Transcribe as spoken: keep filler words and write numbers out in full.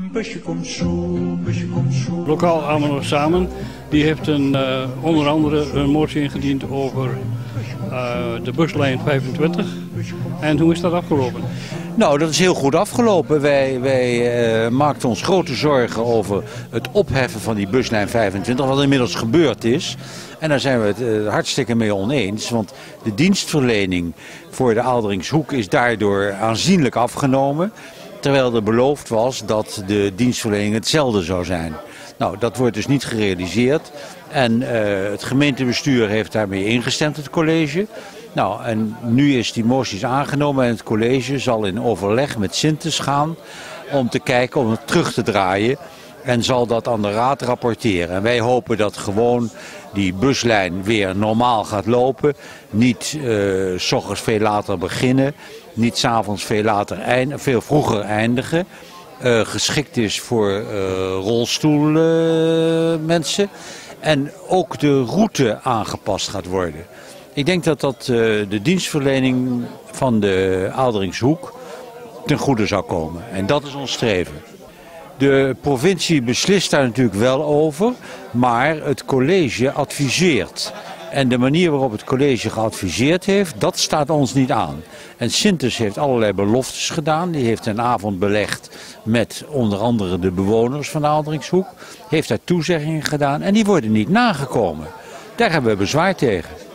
busje komt zo, busje komt zo. Lokaal Almelo Samen die heeft een, uh, onder andere een motie ingediend over uh, de buslijn vijfentwintig. En hoe is dat afgelopen? Nou, dat is heel goed afgelopen. Wij, wij uh, maakten ons grote zorgen over het opheffen van die buslijn vijfentwintig, wat inmiddels gebeurd is. En daar zijn we het uh, hartstikke mee oneens, want de dienstverlening voor de Aalderingshoek is daardoor aanzienlijk afgenomen. Terwijl er beloofd was dat de dienstverlening hetzelfde zou zijn. Nou, dat wordt dus niet gerealiseerd. En uh, het gemeentebestuur heeft daarmee ingestemd, het college. Nou, en nu is die motie aangenomen en het college zal in overleg met Sintes gaan om te kijken om het terug te draaien. En zal dat aan de raad rapporteren. En wij hopen dat gewoon die buslijn weer normaal gaat lopen. Niet uh, 's ochtends veel later beginnen. Niet 's avonds veel, later eind, veel vroeger eindigen. Uh, geschikt is voor uh, rolstoelmensen. Uh, en ook de route aangepast gaat worden. Ik denk dat dat uh, de dienstverlening van de Aalderingshoek ten goede zou komen. En dat is ons streven. De provincie beslist daar natuurlijk wel over, maar het college adviseert. En de manier waarop het college geadviseerd heeft, dat staat ons niet aan. En Sintes heeft allerlei beloftes gedaan. Die heeft een avond belegd met onder andere de bewoners van de Aalderingshoek. Heeft daar toezeggingen gedaan en die worden niet nagekomen. Daar hebben we bezwaar tegen.